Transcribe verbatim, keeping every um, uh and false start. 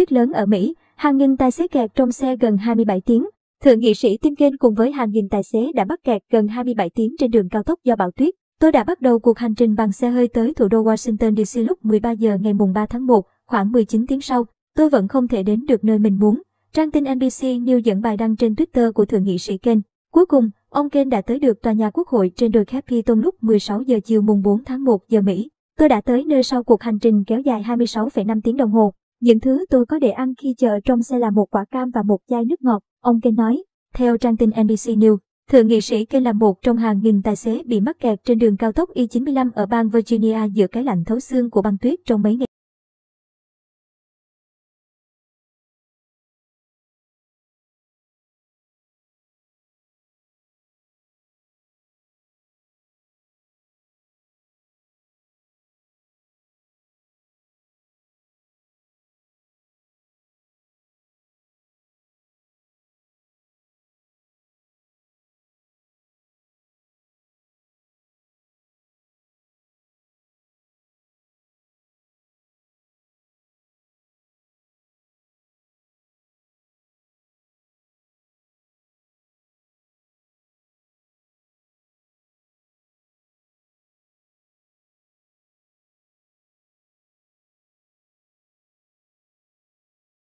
tuyết lớn ở Mỹ, hàng nghìn tài xế kẹt trong xe gần hai mươi bảy tiếng. Thượng nghị sĩ Tim Kaine cùng với hàng nghìn tài xế đã mắc kẹt gần hai mươi bảy tiếng trên đường cao tốc do bão tuyết. Tôi đã bắt đầu cuộc hành trình bằng xe hơi tới thủ đô Washington đê xê lúc mười ba giờ ngày mùng ba tháng một, khoảng mười chín tiếng sau. Tôi vẫn không thể đến được nơi mình muốn. Trang tin en bê xê News dẫn bài đăng trên Twitter của Thượng nghị sĩ Kaine. Cuối cùng, ông Kaine đã tới được tòa nhà Quốc hội trên đồi Capitol lúc mười sáu giờ chiều mùng bốn tháng một giờ Mỹ. Tôi đã tới nơi sau cuộc hành trình kéo dài hai mươi sáu phẩy năm tiếng đồng hồ. Những thứ tôi có để ăn khi chờ trong xe là một quả cam và một chai nước ngọt, ông Kaine nói. Theo trang tin en bê xê News, Thượng nghị sĩ Kaine là một trong hàng nghìn tài xế bị mắc kẹt trên đường cao tốc I chín mươi lăm ở bang Virginia giữa cái lạnh thấu xương của băng tuyết trong mấy ngày.